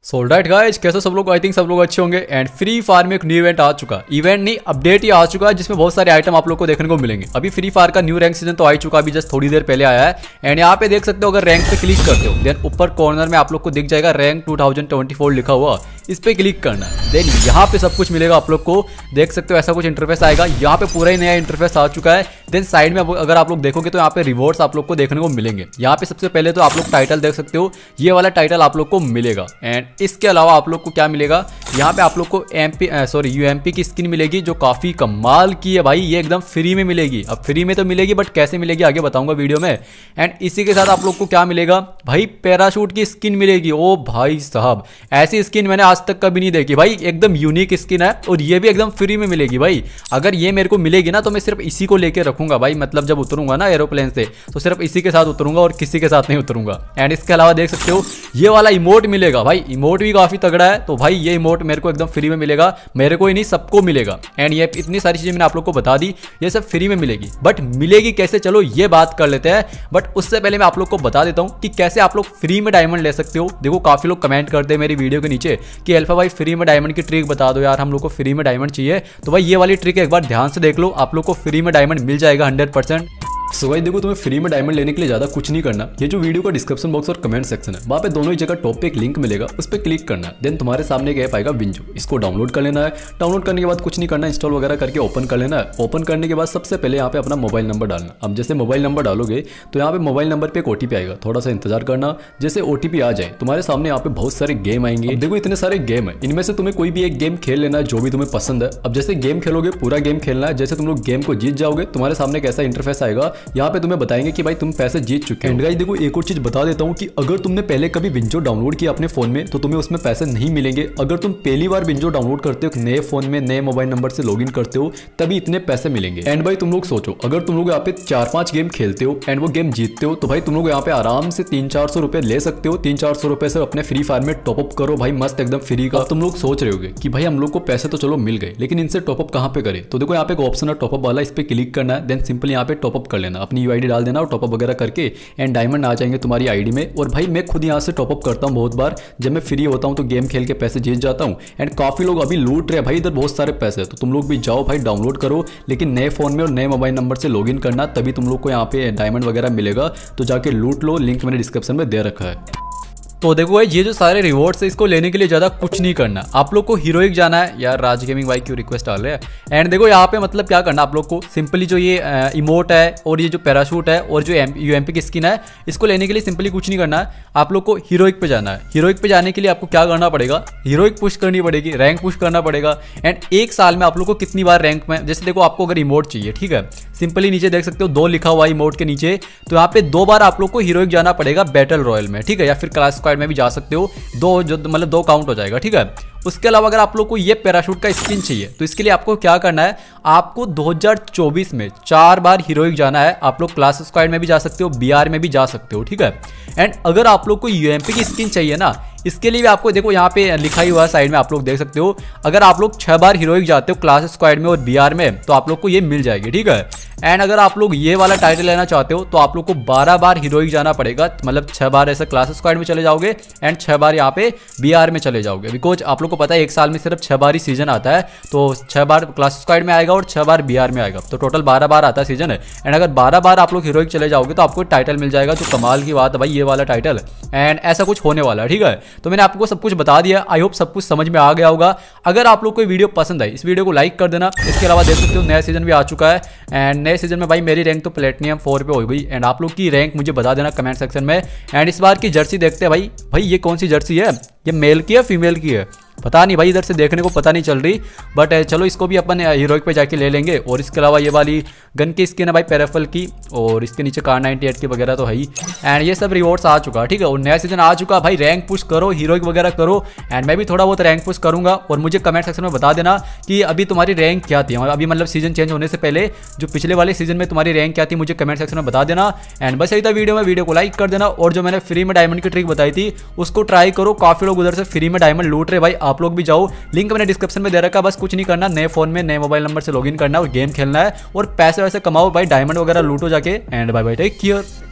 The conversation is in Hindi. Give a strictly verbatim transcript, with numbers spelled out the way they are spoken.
सो राइट गाइस, कैसे सब लोग? आई थिंक सब लोग अच्छे होंगे। एंड फ्री फायर में एक न्यू इवेंट आ चुका, इवेंट नहीं अपडेट ही आ चुका है, जिसमें बहुत सारे आइटम आप लोग को देखने को मिलेंगे। अभी फ्री फायर का न्यू रैंक सीजन तो आ चुका, अभी जस्ट थोड़ी देर पहले आया है। एंड यहाँ पे देख सकते हो, अगर रैंक पे क्लिक करते हो देन ऊपर कॉर्नर में आप लोग को दिख जाएगा rank two thousand twenty four लिखा हुआ, इस पे क्लिक करना है। देन यहाँ पे सब कुछ मिलेगा आप लोग को, देख सकते हो ऐसा कुछ इंटरफेस आएगा। यहाँ पे पूरा ही नया इंटरफेस आ चुका है। देन साइड में अगर आप लोग देखोगे तो यहाँ पे रिवॉर्ड्स आप लोग को देखने को मिलेंगे। यहाँ पे सबसे पहले तो आप लोग टाइटल देख सकते हो, ये वाला टाइटल आप लोग को मिलेगा। एंड इसके अलावा आप लोग को क्या मिलेगा, यहाँ पे आप लोग को एमपी सॉरी यूएमपी की स्किन मिलेगी, जो काफी कमाल की है भाई। ये एकदम फ्री में मिलेगी। अब फ्री में तो मिलेगी, बट कैसे मिलेगी आगे बताऊंगा वीडियो में। एंड इसी के साथ आप लोग को क्या मिलेगा भाई, पैराशूट की स्किन मिलेगी। ओ भाई साहब, ऐसी स्किन मैंने आज तक कभी नहीं देखी भाई, एकदम यूनिक स्किन है और ये भी एकदम फ्री में मिलेगी भाई। अगर ये मेरे को मिलेगी ना तो मैं सिर्फ इसी को लेके रखूंगा भाई, मतलब जब उतरूंगा ना एरोप्लेन से तो सिर्फ इसी के साथ उतरूंगा और किसी के साथ नहीं उतरूंगा। एंड इसके अलावा देख सकते हो ये वाला इमोट मिलेगा भाई, इमोट भी काफी तगड़ा है। तो भाई ये इमोट मेरे को एकदम फ्री में मिलेगा, मेरे को ही नहीं सबको मिलेगा। एंड ये इतनी सारी चीजें मैंने आप लोग को बता दी, ये सब फ्री में मिलेगी। बट मिलेगी कैसे, चलो ये बात कर लेते हैं। बट उससे पहले मैं आप लोग को बता देता हूँ कि कैसे आप लोग फ्री में डायमंड ले सकते हो। देखो काफी लोग कमेंट करते हैं मेरी वीडियो के नीचे कि अल्फा भाई फ्री में डायमंड की ट्रिक बता दो यार, हम लोग को फ्री में डायमंड चाहिए। तो भाई ये वाली ट्रिक एक बार ध्यान से देख लो, आप लोग को फ्री में डायमंड मिल जाएगा हंड्रेड परसेंट। सो भाई देखो, तुम्हें फ्री में डायमंड लेने के लिए ज्यादा कुछ नहीं करना। ये जो वीडियो का डिस्क्रिप्शन बॉक्स और कमेंट सेक्शन है, वहाँ पे दोनों ही जगह टॉप पे एक लिंक मिलेगा, उस पर क्लिक करना है। देन तुम्हारे सामने एक ऐप आएगा विंजो, इसको डाउनलोड कर लेना है। डाउनलोड करने के बाद कुछ नहीं करना, इंस्टॉल वगैरह करके ओपन कर लेना है। ओपन करने के बाद सबसे पहले यहाँ पे अपना मोबाइल नंबर डालना। अब जैसे मोबाइल नंबर डालोगे तो यहाँ पे मोबाइल नंबर पे एक ओटीपी आएगा, थोड़ा सा इंतजार करना। जैसे ओटीपी आ जाए तुम्हारे सामने यहाँ पे बहुत सारे गेम आएंगे। देखो इतने सारे गेम है, इनमें से तुम्हें कोई भी एक गेम खेल लेना है जो भी तुम्हें पसंद है। अब जैसे गेम खेलोगे, पूरा गेम खेलना है। जैसे तुम लोग गेम को जीत जाओगे, तुम्हारे सामने एक ऐसा इंटरफेस आएगा, यहाँ पे तुम्हें बताएंगे कि भाई तुम पैसे जीत चुके हो। एंड गाइस देखो एक और चीज बता देता हूँ कि अगर तुमने पहले कभी विंजो डाउनलोड किया अपने फोन में तो तुम्हें उसमें पैसे नहीं मिलेंगे। अगर तुम पहली बार विंजो डाउनलोड करते हो नए फोन में, नए मोबाइल नंबर से लॉगिन करते हो, तभी इतने पैसे मिलेंगे। एंड भाई तुम लोग सोचो, अगर तुम लोग यहाँ पे चार पांच गेम खेलते हो एंड वो गेम जीतते हो, तो भाई तुम लोग यहाँ पे आराम से तीन चार सौ रुपए ले सकते हो। तीन चार सौ रुपए से अपने फ्री फायर में टॉपअप करो भाई, मस्त एकदम फ्री का। तुम लोग सोच रहे होगे कि भाई हम लोग को पैसे तो चलो मिल गए, लेकिन इनसे टॉपअप कहाँ पे करें? तो देखो यहाँ पे एक ऑप्शन है टॉपअप वाला, इस पे क्लिक करना है। देन सिंपल यहाँ पे टॉपअप कर लेना, अपनी यूआईडी डाल देना और टॉपअप वगैरह करके एंड डायमंड आ जाएंगे तुम्हारी आईडी में। और भाई मैं खुद यहाँ से टॉपअप करता हूँ बहुत बार, जब मैं फ्री होता हूँ तो गेम खेल के पैसे जीत जाता हूँ। एंड काफी लोग अभी लूट रहे हैं भाई, इधर बहुत सारे पैसे, तो तुम लोग भी जाओ भाई डाउनलोड करो, लेकिन नए फोन में और नए मोबाइल नंबर से लॉगिन करना, तभी तुम लोग को यहाँ पे डायमंड वगैरह मिलेगा। तो जाके लूट लो, लिंक मैंने डिस्क्रिप्शन में दे रखा है। तो देखो भाई ये जो सारे रिवॉर्ड्स है, इसको लेने के लिए ज़्यादा कुछ नहीं करना। आप लोग को हीरोइक जाना है। यार राज गेमिंग भाई क्यों रिक्वेस्ट डाल रहे हैं। एंड देखो यहाँ पे मतलब क्या करना, आप लोग को सिंपली जो ये इमोट है और ये जो पैराशूट है और जो यूएमपी की स्किन है, इसको लेने के लिए सिंपली कुछ नहीं करना है। आप लोग को हीरोइक पे जाना है। हीरोइक पे जाने के लिए आपको क्या करना पड़ेगा, हीरोइक पुश करनी पड़ेगी, रैंक पुश करना पड़ेगा। एंड एक साल में आप लोग को कितनी बार रैंक में, जैसे देखो आपको अगर इमोट चाहिए, ठीक है, सिंपली नीचे देख सकते हो दो लिखा हुआ इमोट के नीचे, तो यहाँ पे दो बार आप लोग को हीरोइक जाना पड़ेगा बैटल रॉयल में, ठीक है, या फिर क्लास स्क्वाड में भी जा सकते हो। दो जो मतलब दो काउंट हो जाएगा, ठीक है। उसके अलावा अगर आप लोग को ये पैराशूट का स्किन चाहिए तो इसके लिए आपको क्या करना है, आपको दो हज़ार चौबीस में चार बार हीरोइक जाना है। आप लोग क्लास स्क्वाड में भी जा सकते हो, बीआर में भी जा सकते हो, ठीक है। एंड अगर आप लोग को यूएमपी की स्किन चाहिए ना, इसके लिए भी आपको देखो यहाँ पे लिखा ही हुआ है साइड में, आप लोग देख सकते हो। अगर आप लोग छह बार हीरोइक जाते हो क्लास स्क्वाड में और बीआर में, तो आप लोग को ये मिल जाएगी, ठीक है। एंड अगर आप लोग ये वाला टाइटल लेना चाहते हो तो आप लोग को बारह बार हीरोइक जाना पड़ेगा, मतलब छह बार ऐसे क्लास स्क्वाड में चले जाओगे एंड छह बार यहाँ पे बीआर में चले जाओगे। बिकॉज आप लोग को पता है एक साल में सिर्फ छह बार ही सीजन आता है, तो छह बार क्लास स्क्वाड में आएगा और छह बार बीआर में आएगा, तो टोटल बारह बार आता है सीजन है। एंड अगर बारह बार आप लोग हीरोइक चले जाओगे तो आपको टाइटल मिल जाएगा, जो कमाल की बात है भाई, ये वाला टाइटल। एंड ऐसा कुछ होने वाला है, ठीक है। तो मैंने आपको सब कुछ बता दिया, आई होप सब कुछ समझ में आ गया होगा। अगर आप लोग को वीडियो पसंद आई, इस वीडियो को लाइक कर देना। इसके अलावा देख सकते हो नया सीजन भी आ चुका है। एंड नए सीजन में भाई मेरी रैंक तो प्लेटिनियम फोर पे हो गई। एंड आप लोग की रैंक मुझे बता देना कमेंट सेक्शन में। एंड इस बार की जर्सी देखते हैं भाई, भाई ये कौन सी जर्सी है, ये मेल की है फीमेल की है पता नहीं भाई, इधर से देखने को पता नहीं चल रही, बट चलो इसको भी अपन हीरोइक पे जाके ले लेंगे। और इसके अलावा ये वाली गन की स्किन है भाई पैराफल की, और इसके नीचे कार नाइन्टी एट की वगैरह तो है ही। एंड ये सब रिवॉर्ड्स आ चुका, ठीक है, और नया सीजन आ चुका भाई। रैंक पुश करो, हीरोइक वगैरह करो। एंड मैं भी थोड़ा बहुत रैंक पुश करूंगा, और मुझे कमेंट सेक्शन में बता देना कि अभी तुम्हारी रैंक क्या थी, अभी मतलब सीजन चेंज होने से पहले जो पिछले वाले सीजन में तुम्हारी रैंक क्या थी, मुझे कमेंट सेक्शन में बता देना। एंड बस यही था वीडियो में, वीडियो को लाइक कर देना। और जो मैंने फ्री में डायमंड की ट्रिक बताई थी उसको ट्राई करो, काफी लोग उधर से फ्री में डायमंड लूट रहे भाई, आप लोग भी जाओ, लिंक मैंने डिस्क्रिप्शन में दे रखा है। बस कुछ नहीं करना, नए फोन में नए मोबाइल नंबर से लॉगिन करना और गेम खेलना है और पैसे वैसे कमाओ भाई, डायमंड वगैरह लूटो जाके। And bye bye, take care.